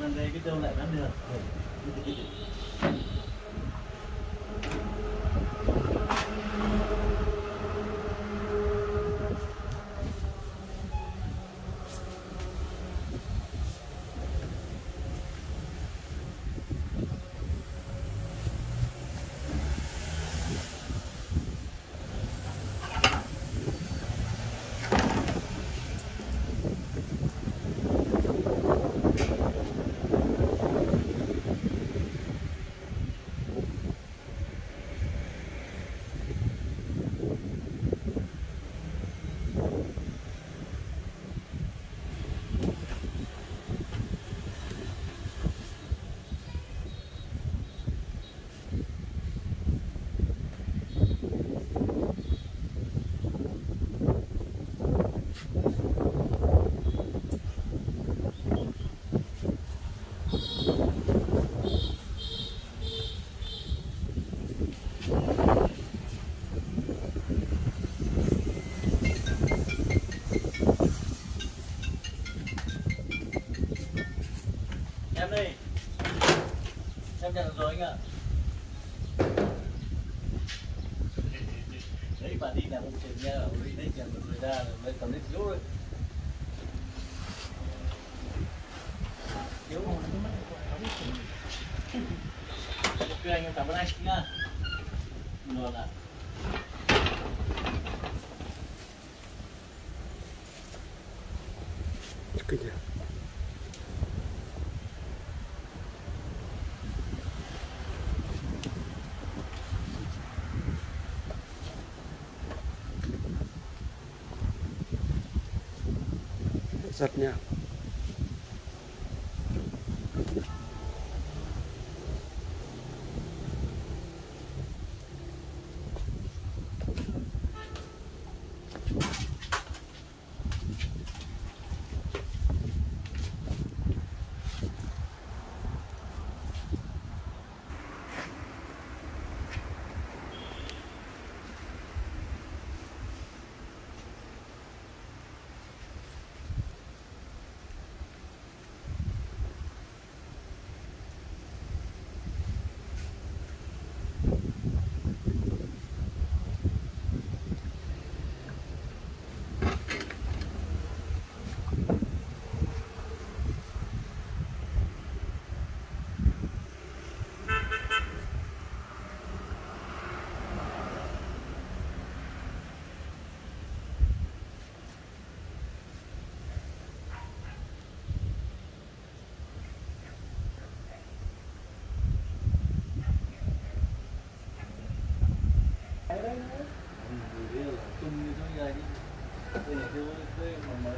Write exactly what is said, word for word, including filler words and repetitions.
Lần này cái đâu lại bán được. Em đây, em nhận được rồi anh ạ. Đấy bà đi làm một chuyện nha, ở đây đấy nhận được người ta mới cầm đến thiếu rồi. Thiếu rồi. Ok anh, em cảm ơn anh nha. Được ạ. Kinh nhỉ. Giật nha. Đây là chung như thế này đi. Đây là cái